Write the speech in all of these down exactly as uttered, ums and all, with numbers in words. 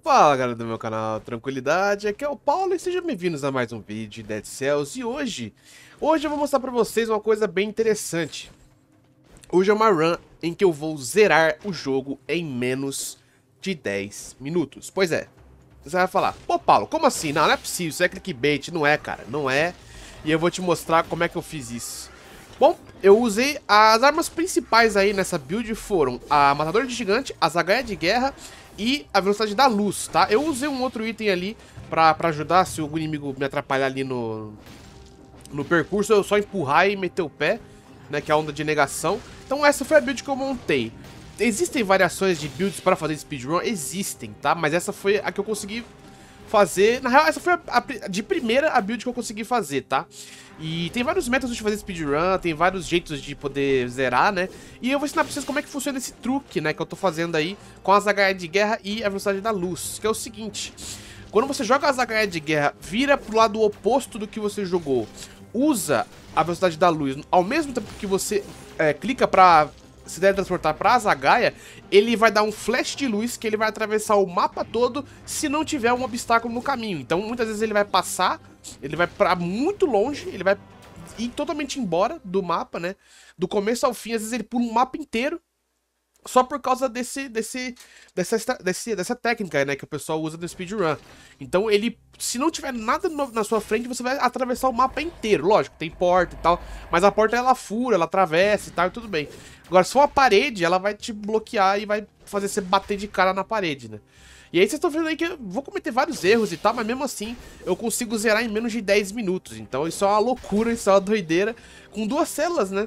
Fala galera do meu canal, tranquilidade, aqui é o Paulo e sejam bem-vindos a mais um vídeo de Dead Cells. E hoje, hoje eu vou mostrar pra vocês uma coisa bem interessante. Hoje é uma run em que eu vou zerar o jogo em menos de dez minutos. Pois é, você vai falar, pô Paulo, como assim? Não, não é possível, isso é clickbait. Não é, cara, não é. E eu vou te mostrar como é que eu fiz isso. Bom, eu usei as armas principais aí nessa build foram a Matadora de Gigante, a Zagaia de Guerra e a Velocidade da Luz, tá? Eu usei um outro item ali pra, pra ajudar se o inimigo me atrapalhar ali no, no percurso, eu só empurrar e meter o pé, né, que é a onda de negação. Então essa foi a build que eu montei. Existem variações de builds para fazer speedrun? Existem, tá? Mas essa foi a que eu consegui fazer. Na real, essa foi a, a, de primeira a build que eu consegui fazer, tá? E tem vários métodos de fazer speedrun, tem vários jeitos de poder zerar, né? E eu vou ensinar pra vocês como é que funciona esse truque, né, que eu tô fazendo aí com a Zagaia de Guerra e a Velocidade da Luz, que é o seguinte: quando você joga a Zagaia de Guerra, vira pro lado oposto do que você jogou, usa a Velocidade da Luz, ao mesmo tempo que você é, clica pra se teletransportar pra Zagaia, ele vai dar um flash de luz que ele vai atravessar o mapa todo se não tiver um obstáculo no caminho. Então muitas vezes ele vai passar, ele vai pra muito longe, ele vai ir totalmente embora do mapa, né? Do começo ao fim, às vezes ele pula um mapa inteiro só por causa desse, desse, dessa, desse, dessa técnica, né, que o pessoal usa no speedrun. Então ele, se não tiver nada no, na sua frente, você vai atravessar o mapa inteiro. Lógico, tem porta e tal, mas a porta ela fura, ela atravessa e tal, e tudo bem. Agora, se for uma parede, ela vai te bloquear e vai fazer você bater de cara na parede, né. E aí vocês estão vendo aí que eu vou cometer vários erros e tal, mas mesmo assim eu consigo zerar em menos de dez minutos. Então isso é uma loucura, isso é uma doideira. Com duas células, né.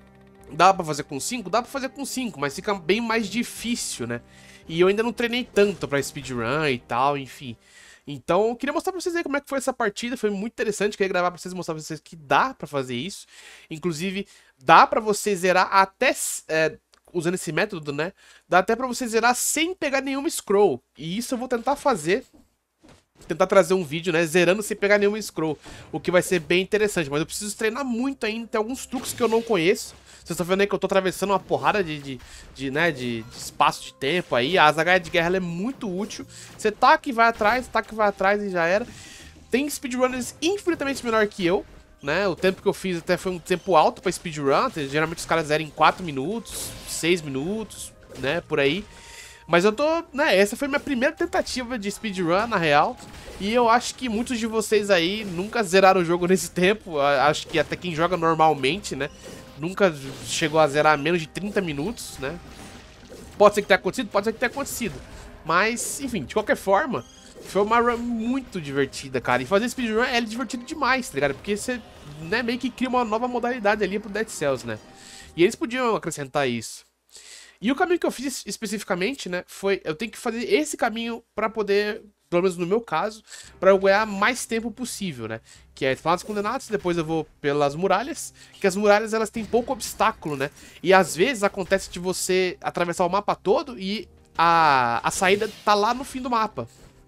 Dá pra fazer com cinco? Dá pra fazer com cinco, mas fica bem mais difícil, né? E eu ainda não treinei tanto pra speedrun e tal, enfim. Então, eu queria mostrar pra vocês aí como é que foi essa partida, foi muito interessante, queria gravar pra vocês, mostrar pra vocês que dá pra fazer isso. Inclusive, dá pra você zerar até, é, usando esse método, né? Dá até pra você zerar sem pegar nenhuma scroll. E isso eu vou tentar fazer, tentar trazer um vídeo, né, zerando sem pegar nenhuma scroll, o que vai ser bem interessante, mas eu preciso treinar muito ainda, tem alguns truques que eu não conheço. Vocês estão vendo aí que eu tô atravessando uma porrada de, de, de né, de, de espaço de tempo aí. A Zagaia de Guerra ela é muito útil. Você taca e vai atrás, taca e vai atrás e já era. Tem speedrunners infinitamente menor que eu, né? O tempo que eu fiz até foi um tempo alto pra speedrun. Geralmente os caras zeram em quatro minutos, seis minutos, né? Por aí. Mas eu tô, né, essa foi minha primeira tentativa de speedrun, na real. E eu acho que muitos de vocês aí nunca zeraram o jogo nesse tempo. Acho que até quem joga normalmente, né, nunca chegou a zerar menos de trinta minutos, né. Pode ser que tenha acontecido, pode ser que tenha acontecido. Mas, enfim, de qualquer forma, foi uma run muito divertida, cara. E fazer speedrun é divertido demais, tá ligado? Porque você, né, meio que cria uma nova modalidade ali pro Dead Cells, né. E eles podiam acrescentar isso. E o caminho que eu fiz especificamente, né, foi eu tenho que fazer esse caminho pra poder, pelo menos no meu caso, pra eu ganhar mais tempo possível, né, que é Esplanada dos Condenados, depois eu vou pelas muralhas, que as muralhas elas têm pouco obstáculo, né, e às vezes acontece de você atravessar o mapa todo e a, a saída tá lá no fim do mapa,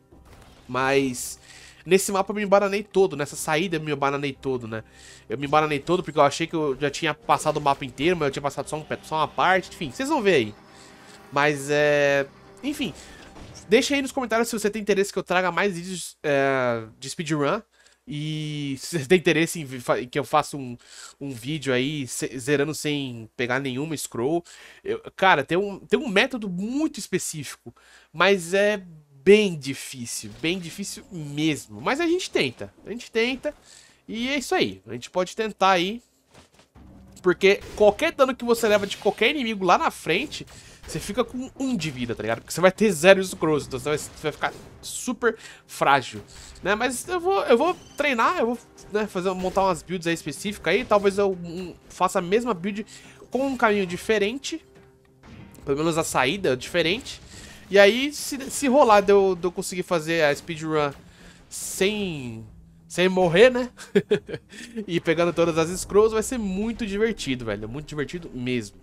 mas nesse mapa eu me embananei todo, nessa saída eu me embananei todo, né. Eu me embananei todo porque eu achei que eu já tinha passado o mapa inteiro, mas eu tinha passado só, um, só uma parte, enfim, vocês vão ver aí. Mas, é... enfim, deixa aí nos comentários se você tem interesse que eu traga mais vídeos é, de speedrun. E se você tem interesse em, em que eu faça um, um vídeo aí zerando sem pegar nenhuma scroll. Eu, cara, tem um, tem um método muito específico, mas é bem difícil, bem difícil mesmo. Mas a gente tenta, a gente tenta e é isso aí. A gente pode tentar aí, porque qualquer dano que você leva de qualquer inimigo lá na frente, você fica com um de vida, tá ligado? Porque você vai ter zero scrolls, então você vai, você vai ficar super frágil, né? Mas eu vou, eu vou treinar, eu vou, né, fazer, montar umas builds aí específicas aí. Talvez eu um, faça a mesma build com um caminho diferente, pelo menos a saída é diferente. E aí, se, se rolar de eu, de eu conseguir fazer a speedrun sem... sem morrer, né? E pegando todas as scrolls, vai ser muito divertido, velho. Muito divertido mesmo.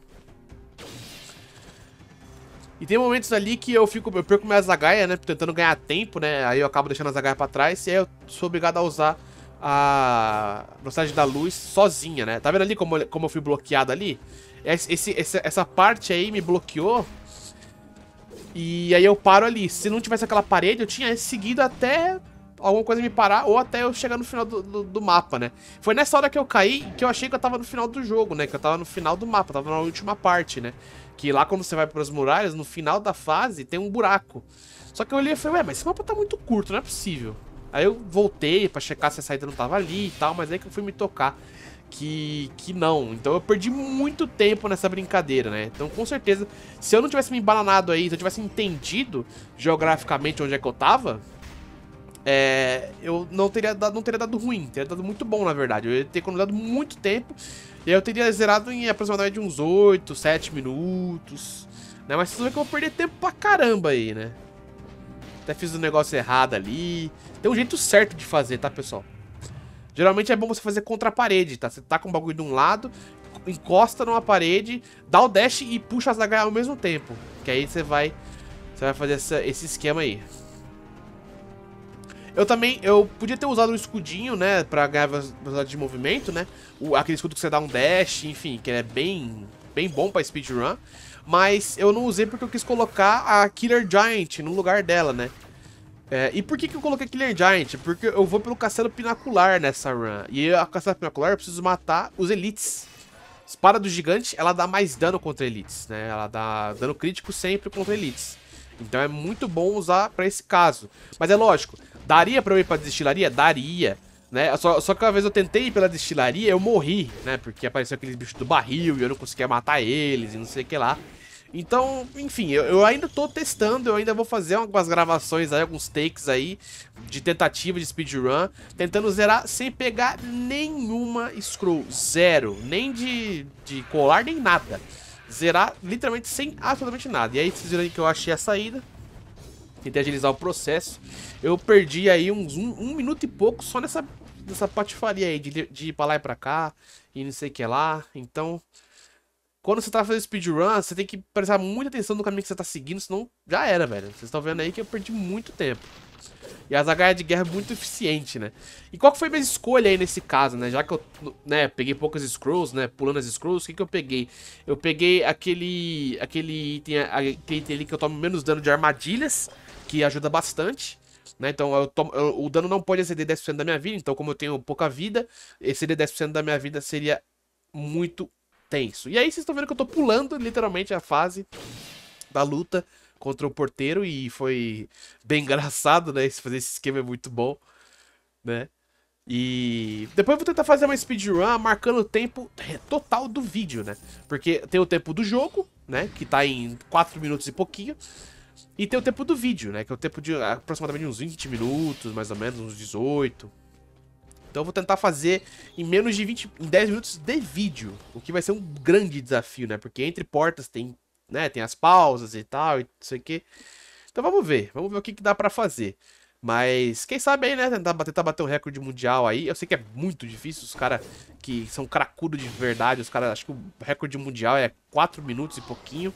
E tem momentos ali que eu fico, eu perco minha Zagaia, né? Tentando ganhar tempo, né? Aí eu acabo deixando a Zagaia pra trás. E aí eu sou obrigado a usar a velocidade da luz sozinha, né? Tá vendo ali como, como eu fui bloqueado ali? Esse, esse, essa parte aí me bloqueou E aí eu paro ali. Se não tivesse aquela parede, eu tinha seguido até alguma coisa me parar, ou até eu chegar no final do, do, do mapa, né? Foi nessa hora que eu caí que eu achei que eu tava no final do jogo, né? Que eu tava no final do mapa, tava na última parte, né? Que lá quando você vai pras muralhas, no final da fase, tem um buraco. Só que eu olhei e falei, ué, mas esse mapa tá muito curto, não é possível. Aí eu voltei pra checar se a saída não tava ali e tal, mas aí que eu fui me tocar que, que não. Então eu perdi muito tempo nessa brincadeira, né? Então com certeza, se eu não tivesse me embananado aí, se eu tivesse entendido geograficamente onde é que eu tava, é, eu não teria, dado, não teria dado ruim, teria dado muito bom, na verdade. Eu ia ter economizado muito tempo e aí eu teria zerado em aproximadamente uns oito, sete minutos, né? Mas vocês vão ver que eu vou perder tempo pra caramba aí, né? Até fiz um negócio errado ali. Tem um jeito certo de fazer, tá, pessoal? Geralmente é bom você fazer contra a parede, tá? Você tá com o bagulho de um lado, encosta numa parede, dá o dash e puxa as H ao mesmo tempo. Que aí você vai, você vai fazer essa, esse esquema aí. Eu também, eu podia ter usado um escudinho, né, pra ganhar velocidade de movimento, né? O, aquele escudo que você dá um dash, enfim, que é bem, bem bom pra speedrun. Mas eu não usei porque eu quis colocar a Killer Giant no lugar dela, né? É, e por que, que eu coloquei Killer Giant? Porque eu vou pelo Castelo Pinacular nessa run. E a Castelo Pinacular eu preciso matar os Elites. Espada do Gigante, ela dá mais dano contra Elites, né? Ela dá dano crítico sempre contra Elites. Então é muito bom usar pra esse caso. Mas é lógico, daria pra eu ir pra destilaria? Daria. Né? Só, só que uma vez eu tentei ir pela destilaria, eu morri, né? Porque apareceu aqueles bichos do barril e eu não conseguia matar eles e não sei o que lá. Então, enfim, eu, eu ainda tô testando, eu ainda vou fazer algumas gravações aí, alguns takes aí de tentativa de speedrun, tentando zerar sem pegar nenhuma scroll, zero, nem de, de colar, nem nada. Zerar literalmente sem absolutamente nada. E aí vocês viram aí que eu achei a saída, tentei agilizar o processo, eu perdi aí uns um, um minuto e pouco só nessa, nessa patifaria aí, de, de ir pra lá e pra cá, e não sei o que lá, então... Quando você tá fazendo speedrun, você tem que prestar muita atenção no caminho que você tá seguindo, senão já era, velho. Vocês estão vendo aí que eu perdi muito tempo. E as H de guerra é muito eficiente, né? E qual que foi a minha escolha aí nesse caso, né? Já que eu, né, peguei poucas scrolls, né? Pulando as scrolls, o que que eu peguei? Eu peguei aquele, aquele item, aquele item ali que eu tomo menos dano de armadilhas, que ajuda bastante. Né? Então eu tomo, eu, o dano não pode exceder dez por cento da minha vida, então como eu tenho pouca vida, exceder dez por cento da minha vida seria muito tenso. E aí vocês estão vendo que eu tô pulando literalmente a fase da luta contra o porteiro e foi bem engraçado, né? Fazer esse esquema é muito bom, né? E depois eu vou tentar fazer uma speedrun marcando o tempo total do vídeo, né? Porque tem o tempo do jogo, né? Que tá em quatro minutos e pouquinho. E tem o tempo do vídeo, né? Que é o tempo de aproximadamente uns vinte minutos, mais ou menos, uns dezoito. Então eu vou tentar fazer em menos de vinte, em dez minutos de vídeo, o que vai ser um grande desafio, né? Porque entre portas tem, né, tem as pausas e tal, e não sei o que. Então vamos ver, vamos ver o que, que dá pra fazer. Mas quem sabe aí, né, tentar, tentar bater um recorde mundial aí. Eu sei que é muito difícil, os caras que são cracudos de verdade, os caras, acho que o recorde mundial é quatro minutos e pouquinho.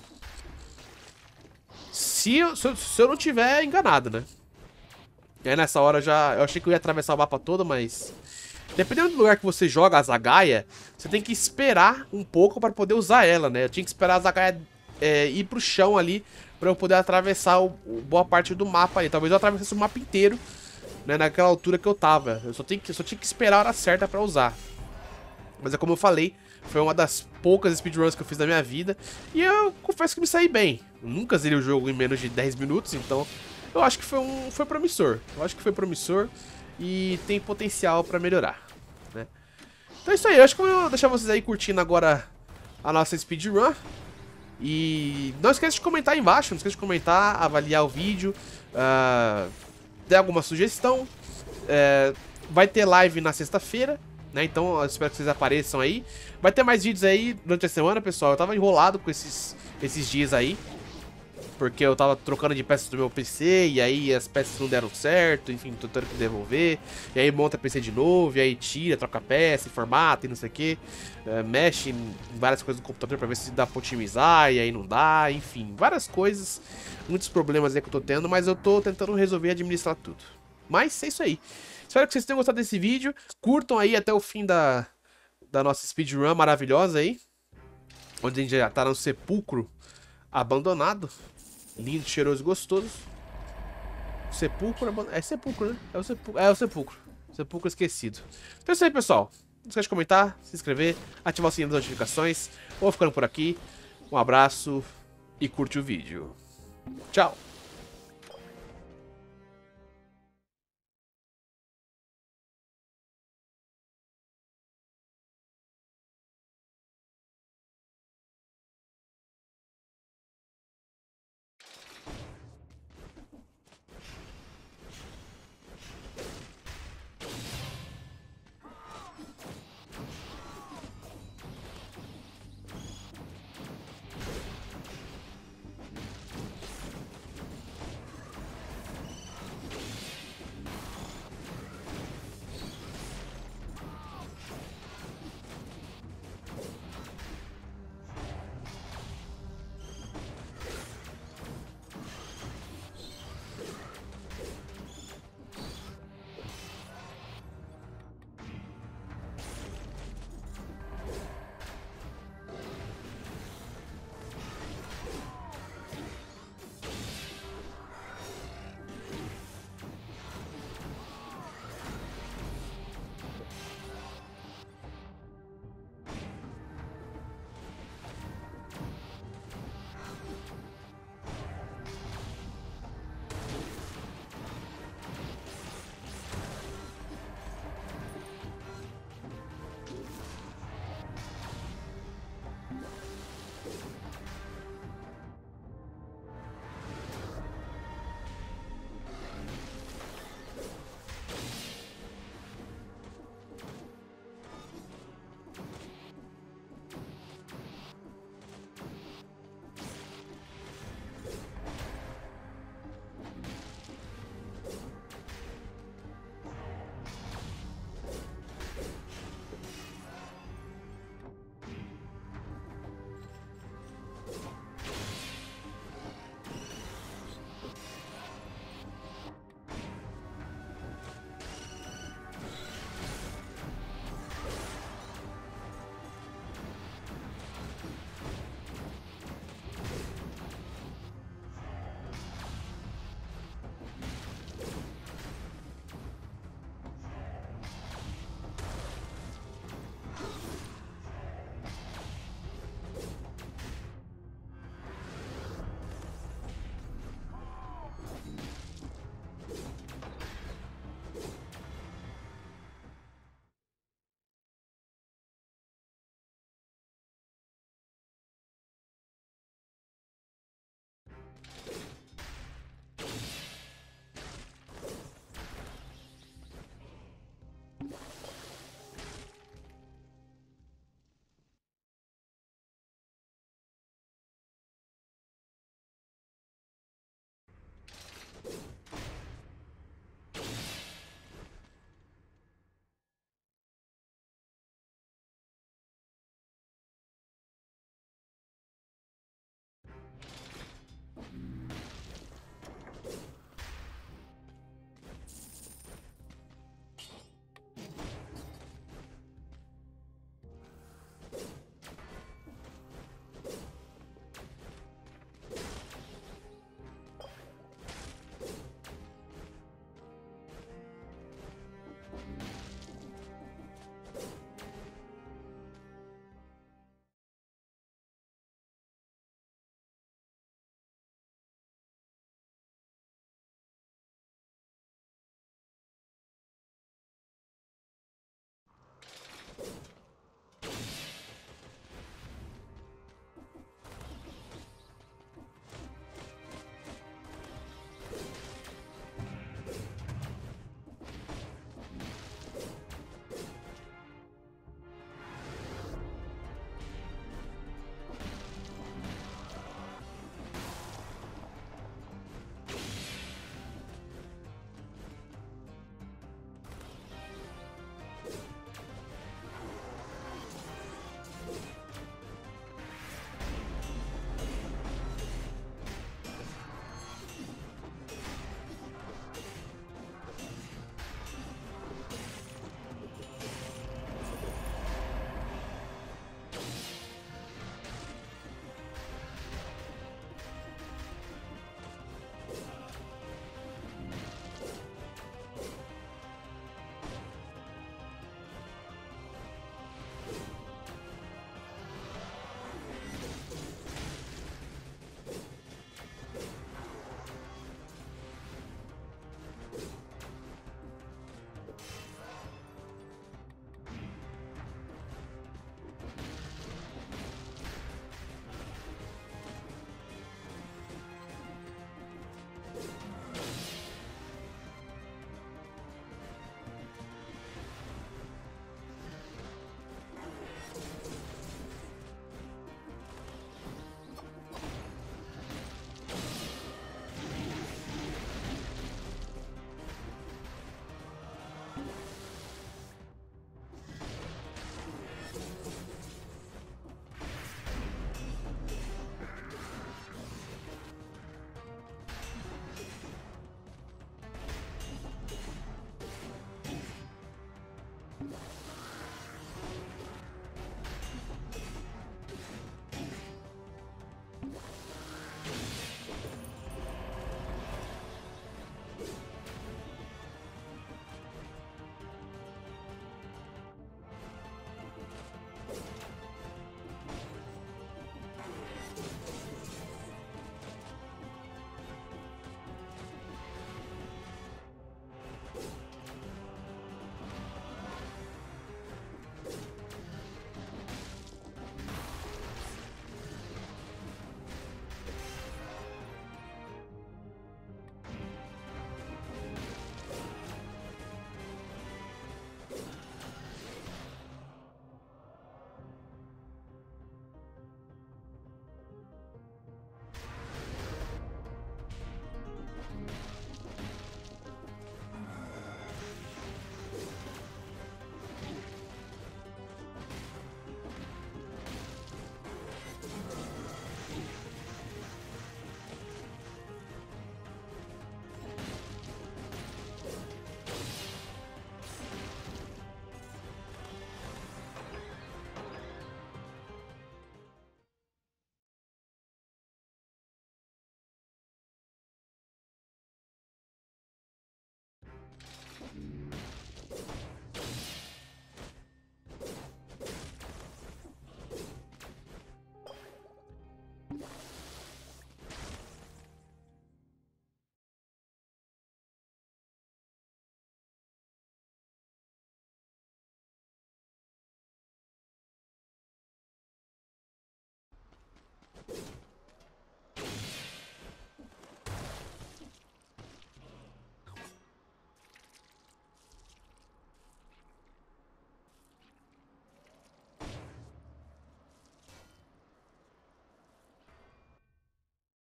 Se eu, se eu, se eu não tiver enganado, né? E aí nessa hora já, eu achei que eu ia atravessar o mapa todo, mas... Dependendo do lugar que você joga a Zagaia, você tem que esperar um pouco pra poder usar ela, né? Eu tinha que esperar a Zagaia é, ir pro chão ali pra eu poder atravessar o, o, boa parte do mapa ali. Talvez eu atravessasse o mapa inteiro, né, naquela altura que eu tava. Eu só, tenho que, eu só tinha que esperar a hora certa pra usar. Mas é como eu falei, foi uma das poucas speedruns que eu fiz na minha vida. E eu confesso que me saí bem. Eu nunca zerei o jogo em menos de dez minutos, então... Eu acho que foi, um, foi promissor. Eu acho que foi promissor e tem potencial pra melhorar, né? Então é isso aí. Eu acho que eu vou deixar vocês aí curtindo agora a nossa speedrun. E não esqueça de comentar aí embaixo. Não esqueça de comentar, avaliar o vídeo. Uh, der alguma sugestão. Uh, vai ter live na sexta-feira, né? Então eu espero que vocês apareçam aí. Vai ter mais vídeos aí durante a semana, pessoal. Eu tava enrolado com esses, esses dias aí, porque eu tava trocando de peças do meu P C, e aí as peças não deram certo, enfim, tô tendo que devolver. E aí monta P C de novo, e aí tira, troca peça, formata e não sei o que. Uh, mexe em várias coisas do computador pra ver se dá pra otimizar, e aí não dá, enfim. Várias coisas, muitos problemas aí que eu tô tendo, mas eu tô tentando resolver e administrar tudo. Mas é isso aí. Espero que vocês tenham gostado desse vídeo. Curtam aí até o fim da, da nossa speedrun maravilhosa aí, onde a gente já tá no sepulcro abandonado. Lindo, cheiroso e gostoso. Sepulcro, é sepulcro, né? É o sepulcro, é o sepulcro. Sepulcro esquecido. Então é isso aí, pessoal. Não esquece de comentar, se inscrever, ativar o sininho das notificações. Vou ficando por aqui. Um abraço e curte o vídeo. Tchau!